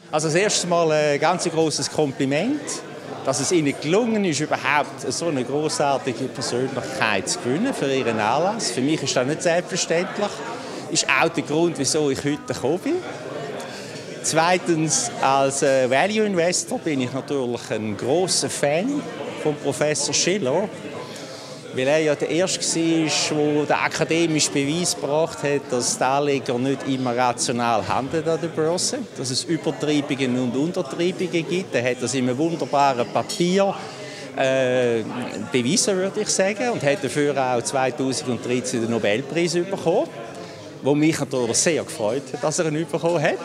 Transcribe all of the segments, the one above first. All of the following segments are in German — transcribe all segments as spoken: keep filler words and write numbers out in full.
Also das erste Mal ein ganz grosses Kompliment, dass es Ihnen gelungen ist, überhaupt so eine großartige Persönlichkeit zu gewinnen für Ihren Anlass. Für mich ist das nicht selbstverständlich. Das ist auch der Grund, wieso ich heute gekommen bin. Zweitens, als Value Investor bin ich natürlich ein grosser Fan von Professor Shiller, weil er ja der Erste war, der den akademischen Beweis gebracht hat, dass die Anleger nicht immer rational handeln an der Börse, dass es Übertreibungen und Untertreibungen gibt. Er hat das in einem wunderbaren Papier äh, bewiesen, würde ich sagen, und hat dafür auch zweitausenddreizehn den Nobelpreis bekommen, wo mich natürlich sehr gefreut hat, dass er ihn bekommen hat.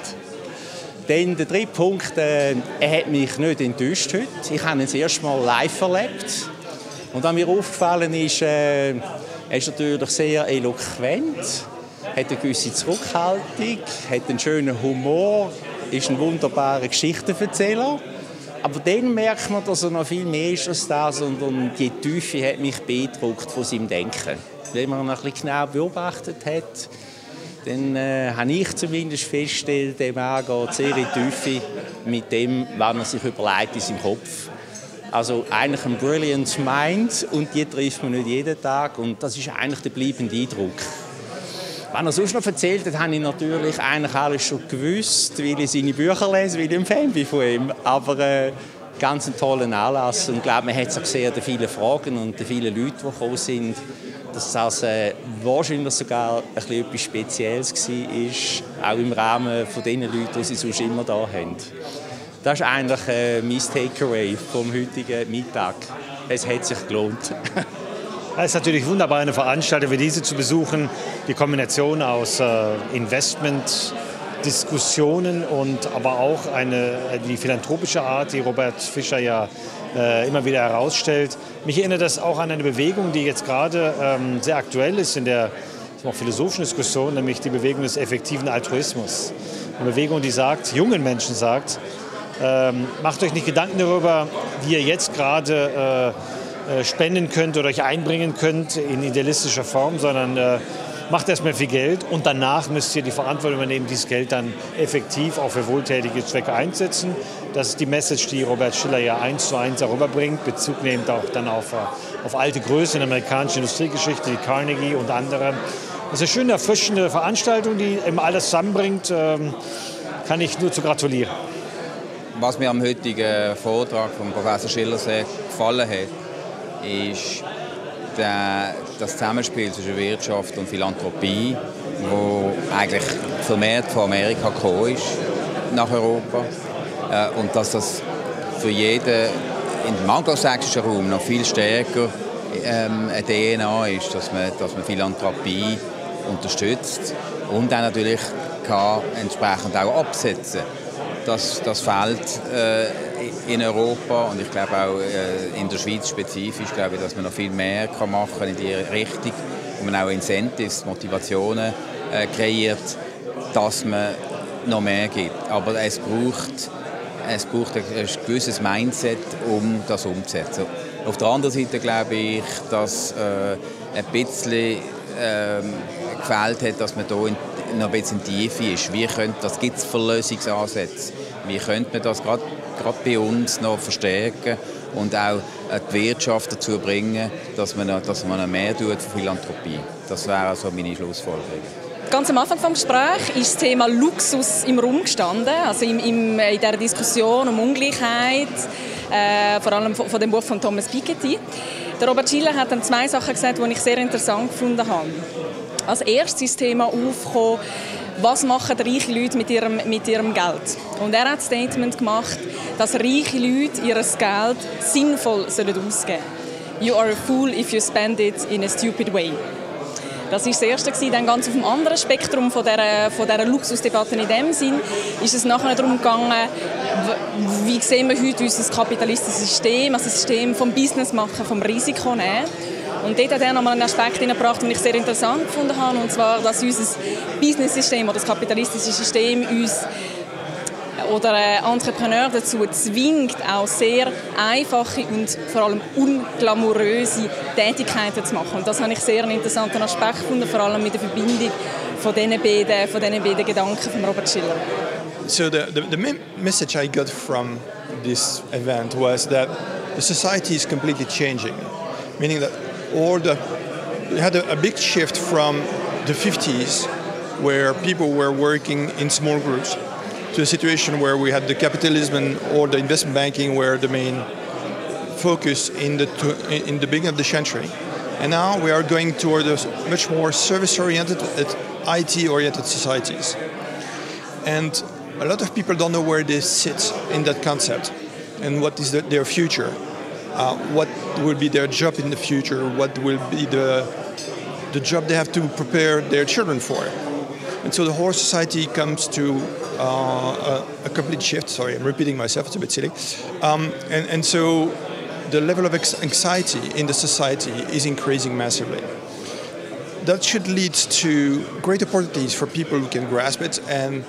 Dann der dritte Punkt, äh, er hat mich nicht enttäuscht heute. Ich habe ihn das erste Mal live erlebt. Und was mir aufgefallen ist, äh, er ist natürlich sehr eloquent, hat eine gewisse Zurückhaltung, hat einen schönen Humor, ist ein wunderbarer Geschichtenerzähler. Aber dann merkt man, dass er noch viel mehr ist als das, sondern die Tiefe hat mich beeindruckt von seinem Denken. Wenn man ihn ein bisschen genau beobachtet hat, dann äh, habe ich zumindest festgestellt, der Mann geht sehr in die Tiefe mit dem, was er sich überlegt in seinem Kopf. Also eigentlich ein brilliant Mind und die trifft man nicht jeden Tag und das ist eigentlich der bleibende Eindruck. Was er sonst noch erzählt hat, habe ich natürlich eigentlich alles schon gewusst, weil ich seine Bücher lese, weil ich ein Fan bin von ihm. Aber äh, ganz ein toller Anlass und ich glaube, man hat es auch gesehen, an vielen Fragen und den vielen Leuten, die gekommen sind, dass das äh, wahrscheinlich sogar ein bisschen etwas Spezielles war, auch im Rahmen von den Leuten, die sie sonst immer da haben. Das ist eigentlich äh, mein Takeaway vom heutigen Mittag. Es hat sich gelohnt. Es ist natürlich wunderbar, eine Veranstaltung wie diese zu besuchen. Die Kombination aus äh, Investment, Diskussionen und aber auch eine, die philanthropische Art, die Robert Fischer ja äh, immer wieder herausstellt. Mich erinnert das auch an eine Bewegung, die jetzt gerade ähm, sehr aktuell ist in der auch philosophischen Diskussion, nämlich die Bewegung des effektiven Altruismus. Eine Bewegung, die sagt, jungen Menschen sagt, ähm, macht euch nicht Gedanken darüber, wie ihr jetzt gerade äh, spenden könnt oder euch einbringen könnt in idealistischer Form, sondern äh, macht erstmal viel Geld und danach müsst ihr die Verantwortung übernehmen, dieses Geld dann effektiv auch für wohltätige Zwecke einsetzen. Das ist die Message, die Robert Shiller ja eins zu eins herüberbringt, Bezug nehmend auch dann auf, auf alte Größen in der amerikanischen Industriegeschichte, wie Carnegie und andere. Das ist eine schöne, erfrischende Veranstaltung, die eben alles zusammenbringt. Ähm, kann ich nur zu gratulieren. Was mir am heutigen Vortrag von Professor Shiller sehr gefallen hat, ist der, das Zusammenspiel zwischen Wirtschaft und Philanthropie, wo eigentlich vermehrt von Amerika gekommen ist nach Europa. Äh, und dass das für jeden im anglosächsischen Raum noch viel stärker ähm, eine D N A ist, dass man, dass man Philanthropie unterstützt und dann natürlich kann entsprechend auch absetzen. Das, das fehlt äh, in Europa und ich glaube auch äh, in der Schweiz spezifisch, glaube ich, dass man noch viel mehr kann machen in die Richtung, wo man auch Incentives, Motivationen äh, kreiert, dass man noch mehr gibt. Aber es braucht, es braucht ein, ein gewisses Mindset, um das umzusetzen. Auf der anderen Seite glaube ich, dass äh, ein bisschen äh, gefehlt hat, dass man da in noch ein bisschen in die Tiefe ist. Wie könnte, das gibt es für Lösungsansätze. Wie könnte man das gerade bei uns noch verstärken und auch die Wirtschaft dazu bringen, dass man noch, dass man noch mehr tut für Philanthropie. Das wäre also meine Schlussfolgerung. Ganz am Anfang des Gesprächs ist das Thema Luxus im Raum gestanden, also im, im, in dieser Diskussion um Ungleichheit, äh, vor allem von, von dem Buch von Thomas Piketty. Der Robert Shiller hat dann zwei Sachen gesagt, die ich sehr interessant gefunden habe. Als erstes ist das Thema aufgekommen, was machen reiche Leute mit ihrem, mit ihrem Geld. Und er hat ein Statement gemacht, dass reiche Leute ihr Geld sinnvoll sollen ausgeben sollen. You are a fool if you spend it in a stupid way. Das war das Erste. Dann ganz auf dem anderen Spektrum von dieser, von dieser Luxusdebatte in dem Sinn ist es nachher darum gegangen, wie sehen wir heute unser kapitalistisches System, also das System vom Business machen, vom Risiko nehmen. Und dort hat er nochmal einen Aspekt hineingebracht, den ich sehr interessant gefunden habe, und zwar, dass unser Business-System oder das kapitalistische System uns oder Entrepreneur dazu zwingt, auch sehr einfache und vor allem unglamouröse Tätigkeiten zu machen. Und das habe ich sehr einen interessanten Aspekt gefunden, vor allem mit der Verbindung von diesen beiden, von diesen beiden Gedanken von Robert Shiller. so the, the, the main message I got from this event was that the society is completely changing, meaning that all the, we had a, a big shift from the fifties, where people were working in small groups, to a situation where we had the capitalism or the investment banking were the main focus in the, in the beginning of the century. And now we are going toward a much more service-oriented, I T-oriented societies. And a lot of people don't know where they sit in that concept and what is the, their future. Uh, what will be their job in the future? What will be the, the job they have to prepare their children for? And so the whole society comes to uh, a, a complete shift. Sorry, I'm repeating myself, it's a bit silly. Um, and, and so the level of anxiety in the society is increasing massively. That should lead to great opportunities for people who can grasp it, and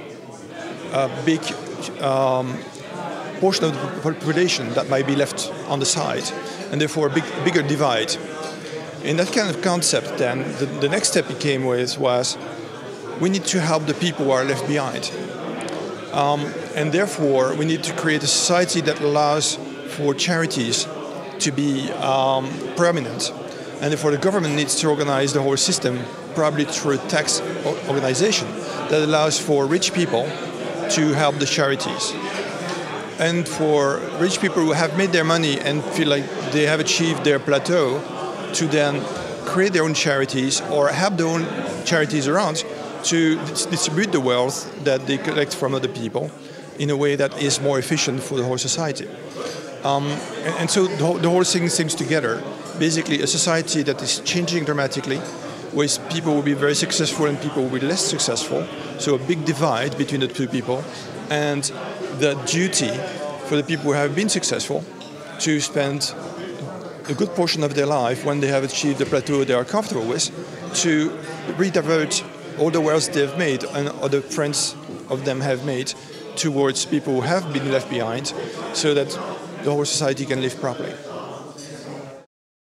a big um, portion of the population that might be left on the side, and therefore a big, bigger divide. In that kind of concept, then, the, the next step it came with was we need to help the people who are left behind. Um, and therefore, we need to create a society that allows for charities to be um, prominent. And therefore, the government needs to organize the whole system, probably through a tax organization that allows for rich people to help the charities. And for rich people who have made their money and feel like they have achieved their plateau, to then create their own charities or have their own charities around to distribute the wealth that they collect from other people in a way that is more efficient for the whole society. Um, and, and so the whole, the whole thing sings together. Basically, a society that is changing dramatically, with people will be very successful and people will be less successful. So a big divide between the two people, and the duty for the people who have been successful to spend a good portion of their life, when they have achieved the plateau they are comfortable with, to redivert all the wealth they've made and other friends of them have made towards people who have been left behind, so that the whole society can live properly.